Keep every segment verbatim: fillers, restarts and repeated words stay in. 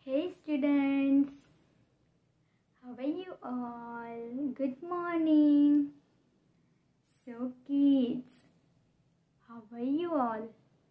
Hey students, how are you all? Good morning. So kids, how are you all?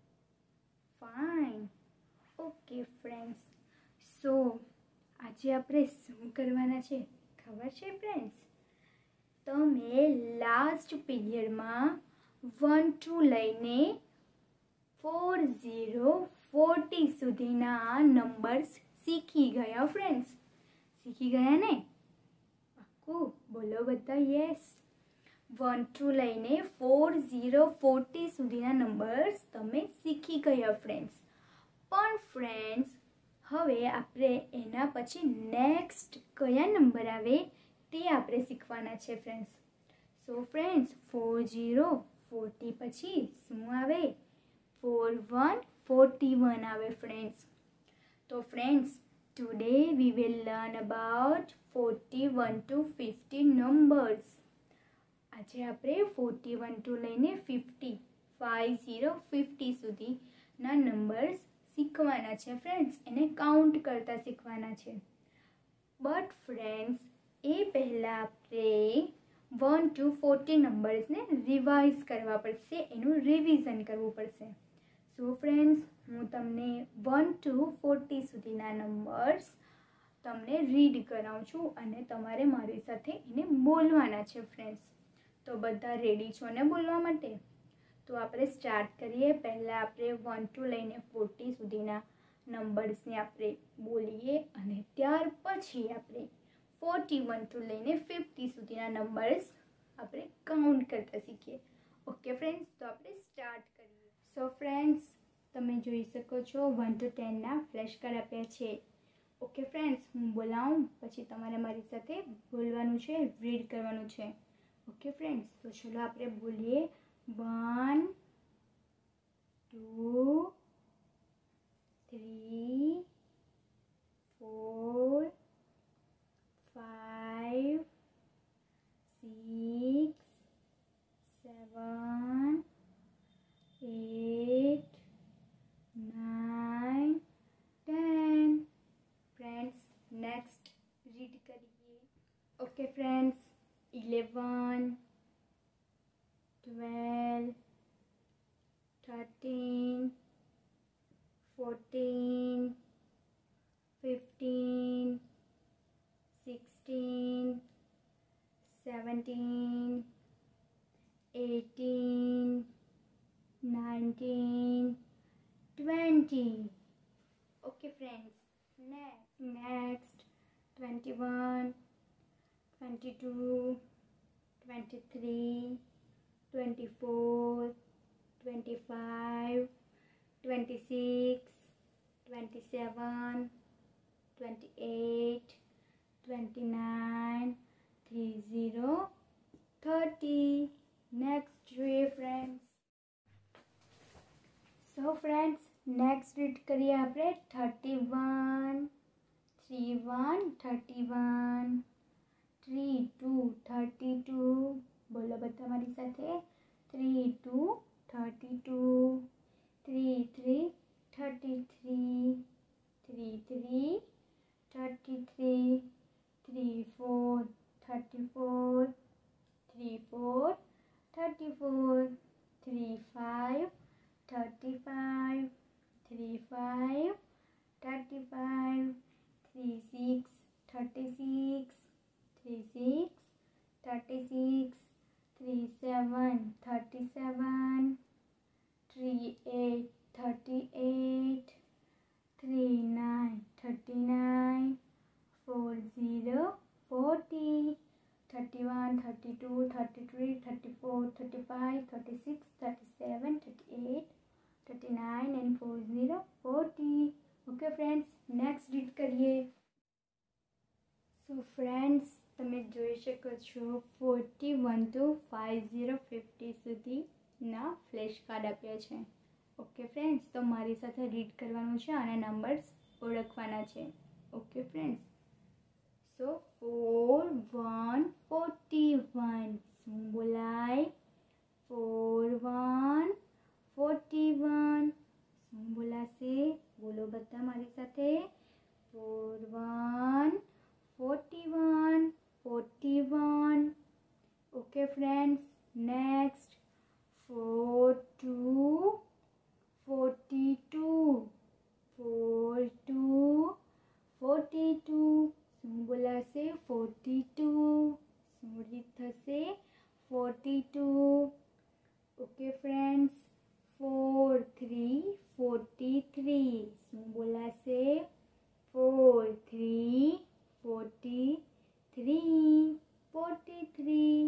Fine. Okay friends. So, આજે આપણે શું કરવાના છે ખબર છે ફ્રેન્ડ્સ? તમે લાસ્ટ પીરિયડમાં વન ટુ લઈને ફોર ઝીરો ફોર્ટી સુધીના નંબર્સ શીખી ગયા ફ્રેન્ડ્સ. શીખી ગયા ને? પાક્કું બોલો બધા યસ. વન ટુ લઈને ફોર ઝીરો ફોર્ટી સુધીના નંબર્સ તમે શીખી ગયા ફ્રેન્ડ્સ. પણ ફ્રેન્ડ્સ હવે આપણે એના પછી નેક્સ્ટ કયા નંબર આવે તે આપણે શીખવાના છે friends. So friends four zero forty પછી શું આવે? ફોર વન ફોર્ટી વન આવે ફ્રેન્ડ્સ. તો friends today we will learn about forty one to fifty numbers. આજે આપણે ફોર્ટી વન ટુ લઈને ફિફ્ટી ફાઇવ ઝીરો ફિફ્ટી સુધીના નંબર્સ શીખવાના છે ફ્રેન્ડ્સ. એને કાઉન્ટ કરતા શીખવાના છે. બટ ફ્રેન્ડ્સ એ પહેલાં આપણે વન ટુ ફોર્ટી નંબર્સને રિવાઇઝ કરવા પડશે, એનું રિવિઝન કરવું પડશે. સો ફ્રેન્ડ્સ હું તમને વન ટુ ફોર્ટી સુધીના નંબર્સ તમને રીડ કરાવું છું અને તમારે મારી સાથે એને બોલવાના છે ફ્રેન્ડ્સ. તો બધા રેડી છો ને બોલવા માટે? તો આપણે સ્ટાર્ટ કરીએ. પહેલાં આપણે વન ટુ લઈને ફોર્ટી સુધીના નંબર્સને આપણે બોલીએ અને ત્યાર પછી આપણે ફોર્ટી વન ટુ લઈને ફિફ્ટી સુધીના નંબર્સ આપણે કાઉન્ટ કરતા શીખીએ. ઓકે ફ્રેન્ડ્સ, તો આપણે સ્ટાર્ટ કરીએ. સો ફ્રેન્ડ્સ તમે જોઈ શકો છો વન ટુ ટેનના ફ્લેશ કાર્ડ આપ્યા છે. ઓકે ફ્રેન્ડ્સ, હું બોલાવું પછી તમારે મારી સાથે બોલવાનું છે, રીડ કરવાનું છે. ઓકે ફ્રેન્ડ્સ, તો ચલો આપણે બોલીએ. One two three four five six seven eight nine ten. Friends next read કરીએ. Okay friends, eleven twelve thirteen fourteen fifteen sixteen seventeen eighteen nineteen twenty. Okay friends, next next twenty one twenty two twenty three twenty four twenty five twenty six twenty seven twenty eight twenty nine three zero thirty. Next જોઈએ friends. So friends next read કરીએ આપણે. Thirty one three one thirty one three two thirty two. બોલો બધા મારી સાથે. Three two thirty two three three thirty three three three thirty three three four thirty four three four thirty four three five thirty five three five thirty five three six thirty six three six thirty six three seven thirty seven three eight thirty eight three nine thirty nine four zero forty thirty one thirty two thirty three thirty four thirty five thirty six thirty seven thirty eight thirty nine and four zero forty. Okay friends, next read કરીએ. So friends તમે જોઈ શકો છો forty one to five zero fifty સુધીના flash card આપ્યા છે. Okay friends, તો મારી સાથે રીડ કરવાનું છે અને નંબર્સ ઓળખવાના છે. Okay friends, so four one forty one શું બોલાય? ફોર વન ફોર્ટી વન શું બોલાશે? બોલો બધા મારી સાથે. Four okay friends, four three forty three. શું બોલાશે? Four three forty three. Forty three.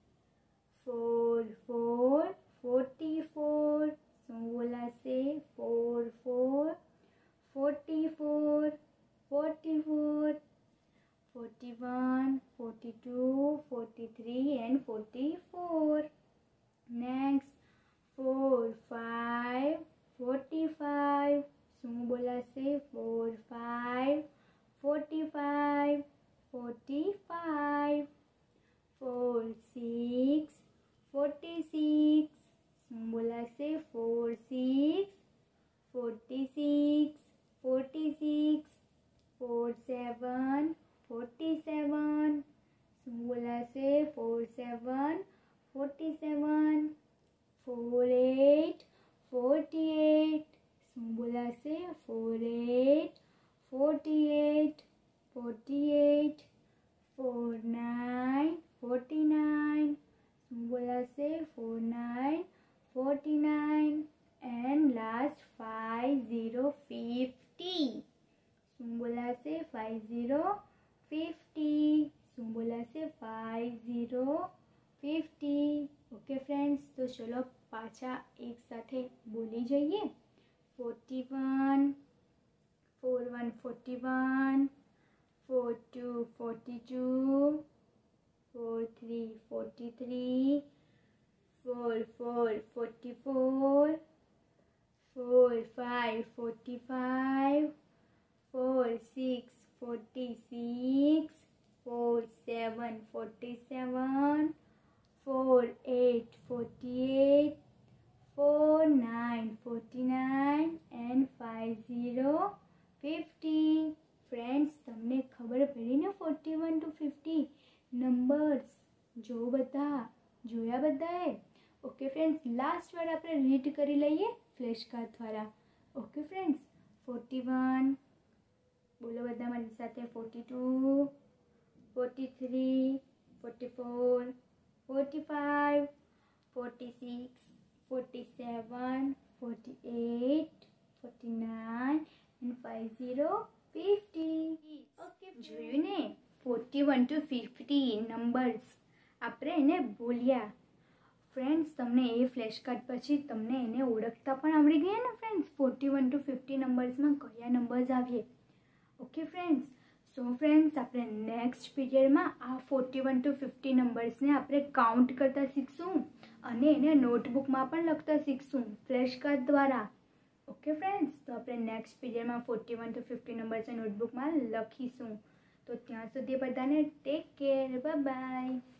Four four forty four. શું બોલાશે? Four four forty four. Forty four. Forty one forty two forty three and forty four. Next, four five forty five. શું બોલાશે? Four five forty five. Forty five. Four six forty six. શું બોલાશે? Four six forty six. Forty six. Four seven forty seven. શું બોલાશે? Four seven forty seven. Four eight forty eight. શું બોલાશે? Four eight forty eight. Forty eight. Four nine forty nine. શું બોલાશે? Four nine forty nine. And last five zero fifty. શું બોલાશે? Five zero fifty. શું બોલાશે? Five zero fifty. Okay friends, તો ચલો પાછા એક સાથે બોલી જઈએ. Forty one. Four one forty one. Four two forty two. Four three forty three. Four four forty four. Four five forty five. Four six forty six. Four seven forty seven. Four eight forty eight. Four nine forty nine and five zero fifty. Friends, તમને ખબર પડી ને forty one to fifty numbers? જો બધા જોયા બધાએ? Okay friends, last વાર આપણે રીડ કરી લઈએ ફ્લેશ કાર્ડ દ્વારા. ઓકે ફ્રેન્ડ્સ, ફોર્ટી વન બોલો બધા મારી સાથે. Forty two forty three forty four forty five forty six forty seven forty eight forty nine and five zero fifty. Okay, જોયું ને? Forty one to fifty numbers આપણે એને બોલ્યા. ફ્રેન્ડ્સ, તમને એ ફ્લેશ કાર્ડ પછી તમને એને ઓળખતા પણ આવડી ગયા ને friends? Forty one to fifty નંબર્સમાં કયા નંબર્સ આવીએ? ઓકે ફ્રેન્ડ્સ, સો ફ્રેન્ડ્સ, આપણે નેક્સ્ટ પીરિયડમાં આ ફોર્ટી વન ટુ ફિફ્ટી નંબર્સને આપણે કાઉન્ટ કરતા શીખશું અને એને નોટબુકમાં પણ લખતા શીખશું ફ્લેશ કાર્ડ દ્વારા. ઓકે ફ્રેન્ડ્સ, તો આપણે નેક્સ્ટ પીરિયડમાં ફોર્ટી વન ટુ ફિફ્ટી નંબર્સને નોટબુકમાં લખીશું. તો ત્યાં સુધી બધાને ટેક કેર. Bye bye.